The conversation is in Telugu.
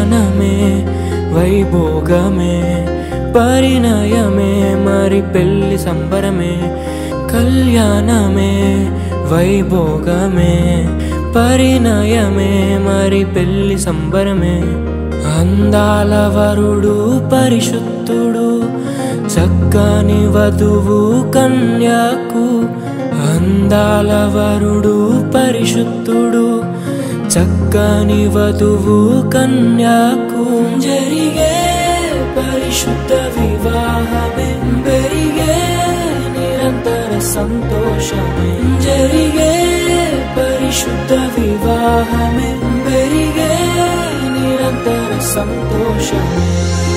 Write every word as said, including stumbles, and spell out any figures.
కళ్యాణమే వైభోగమే పరిణయమే మరి పెళ్లి సంబరమే కళ్యాణమే వైభోగమే పరిణయమే మరి పెళ్లి సంబరమే అందాల వరుడు పరిశుద్ధుడు చక్కని వధువు కన్యాకు అందాల వరుడు పరిశుద్ధుడు చక్కని వధువు కన్యాకు జరిగే పరిశుద్ధ వివాహమే పెరిగే నిరంతర సంతోషమే జరిగే పరిశుద్ధ వివాహమే పెరిగే నిరంతర సంతోషమే